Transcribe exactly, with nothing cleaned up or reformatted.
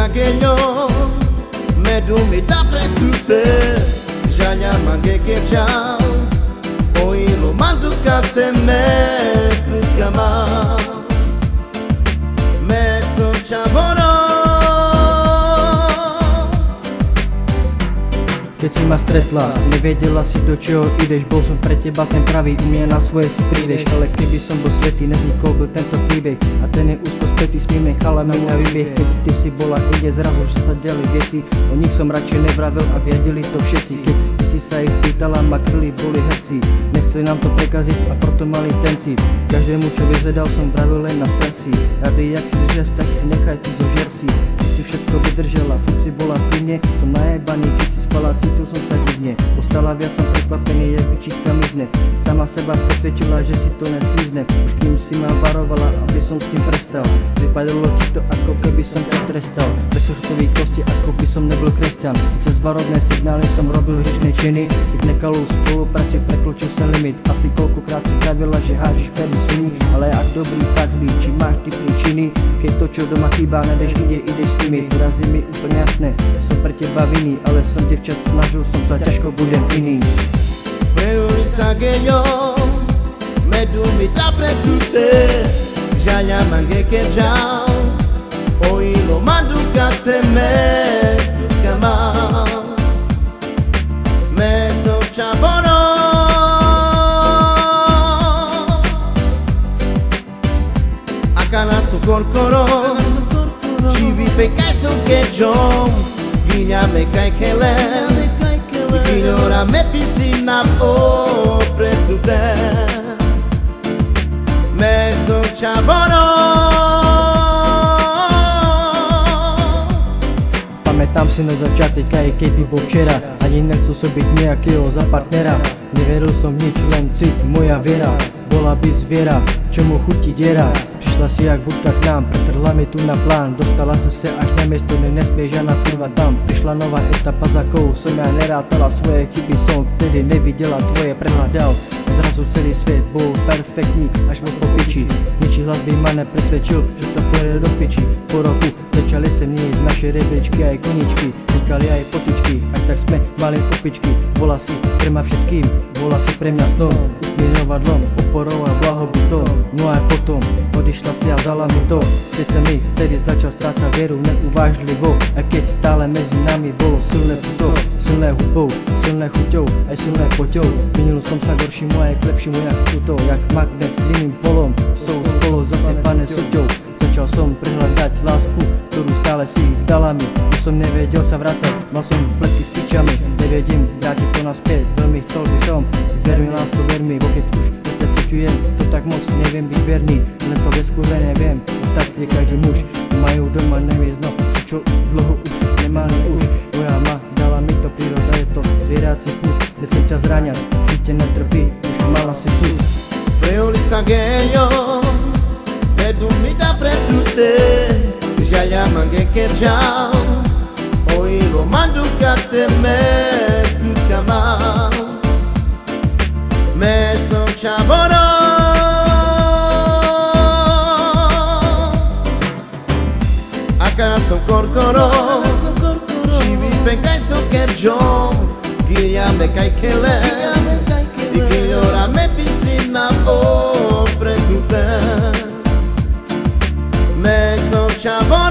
Genyo medumi dapre tutte janya mange ke chao oi lo mandu kate me tukama me to chabono. Keď si ma stretla, nevedela si do čoho ideš. Bol som pre teba ten pravý, u mňa na svoje si prídeš. Ale keby som bol svätý, nevznikol byl tento príbeh. A ten je úzko spätý s mými chalami na výbeh. Keď ty si bola ide zrazu, že sa diali veci. O nich som radšej nevravil a viedeli to všetci. Keď ty si sa ich pýtala, ma kryli, boli herci. Nechceli nám to prekaziť a proto mali ten cít. Každému, čo vyzvedal, som vravil len na srdci. Rady, jak si držeš, tak si nechaj ty zo žersi. Keď si všetko vydržela, furt si bola pri mne. Som najebaný, keď si spala, cítil som sa divne. Ostala viac som prekvapený, jak vyčítka mizne. Sama seba presvedčila, že si to neslízne. Už kým si ma varovala, aby som s tým prestal. Vypadalo ti to, ako keby som ťa trestal. Bez chrbtových kosti, ako by som nebyl kresťan. Cez varovné signály som robil hriešne činy. Keď nekalou spolupráci prekročil sa limit. Asi koľkokrát si pravila, že hážiš perdy sviní. Ale ak dobrý fakt zlý, či máš ty príčiny. Keď to, čo doma chýba, nedeš, ide, ideš s tými. Teraz je mi úplne jasné, som pre teba vinný. Ale som devčat, snažil som sa, ťažko budem iný. Ulica Genyo medumi dapre tutte janya mange ke chao oi lo mandu kate me tukama me so chabono. Akana su korkoro chivi pe kai so ke jom ginya me kai kele ignora me piscina o preto te me so chabono. Pamätám si na začiatek, aj keby bol včera. Ani nechcel som byť nejakého za partnera. Neveril som nič, len cit, moja viera. Bola by zviera, čo mu chutí diera. Prišla si jak budka k nám, pretrhla mi tu na plán. Dostala sa se až na miesto, ne nesmieš žádna kurva tam. Prišla nová etapa, za kou som ja nerátala. Svoje chyby som vtedy nevidela, tvoje prehľadal. Zrazu celý svet bol perfektní, až mu po piči. Ničí hlas by ma nepresvedčil, že to pôjde do piči. Po roku začali sa mnieť naše rebríčky aj koničky. Říkali aj potičky, až tak sme mali popičky. Bola si pre ma všetkým, bola si pre mňa snom. Usmierovadlom, oporou a blahobytom. No a potom odišla si a vzala mi to. Keď sa mi vtedy začal strácať vieru neuvážlivo. A keď stále medzi nami bolo silné puto, silné hudbou, silné chuťou, aj silné poťou. Menil som sa goršímu aj k lepšímu jak tuto, jak magnet s iným polom. Sú spolu zasypané suťou. Začal som prihľadať lásku, ktorú stále si dala mi. Už som nevedel sa vracať, mal som pleky s pičami. Nevedím vrátiť to naspäť, veľmi chcel by som. Ver mi lásko, ver mi, bo keď už to citujem, to tak moc neviem byť verný. Len to bez kurve neviem, a tak je každý muž. Majú doma neviezno, čo dlho už nemali už. Moja ma dala mi to, príroda je to zvierací pút. Nechcem ťa zráňať, keď te netrpí, už mala si pút. Ulica Genyo medumi dapre tutte janya mange ke chao oi lo mandu kate me tukama me so chabono. Akana son korkoro chivi pe kai so ke jom giya me kai kele ignora me piscina o preto te me so chabono.